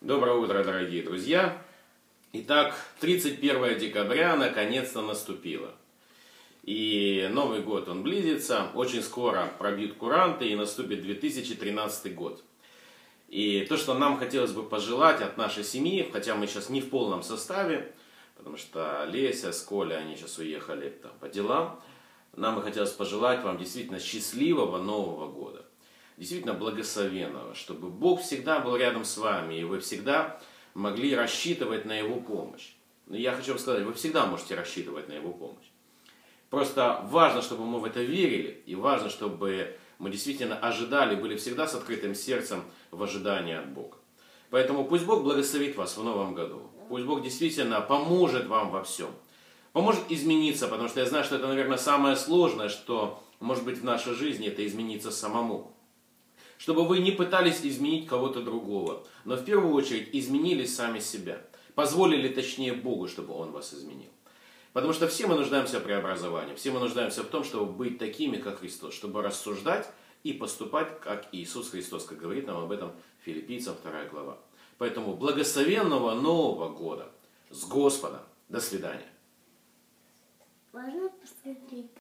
Доброе утро, дорогие друзья! Итак, 31 декабря наконец-то наступило. И Новый год, он близится. Очень скоро пробьют куранты и наступит 2013 год. И то, что нам хотелось бы пожелать от нашей семьи, хотя мы сейчас не в полном составе, потому что Леся с Колей, они сейчас уехали там по делам, нам бы хотелось пожелать вам действительно счастливого Нового года. Действительно благословенного, чтобы Бог всегда был рядом с вами, и вы всегда могли рассчитывать на Его помощь. Но я хочу вам сказать, вы всегда можете рассчитывать на Его помощь. Просто важно, чтобы мы в это верили, и важно, чтобы мы действительно ожидали, были всегда с открытым сердцем в ожидании от Бога. Поэтому пусть Бог благословит вас в Новом году. Пусть Бог действительно поможет вам во всем. Поможет измениться, потому что я знаю, что это, наверное, самое сложное, что может быть в нашей жизни, это измениться самому. Чтобы вы не пытались изменить кого-то другого, но в первую очередь изменили сами себя. Позволили, точнее, Богу, чтобы Он вас изменил. Потому что все мы нуждаемся в преобразовании, все мы нуждаемся в том, чтобы быть такими, как Христос, чтобы рассуждать и поступать, как Иисус Христос, как говорит нам об этом Филиппийцам 2 глава. Поэтому благословенного Нового года! С Господом! До свидания! Можно посмотреть?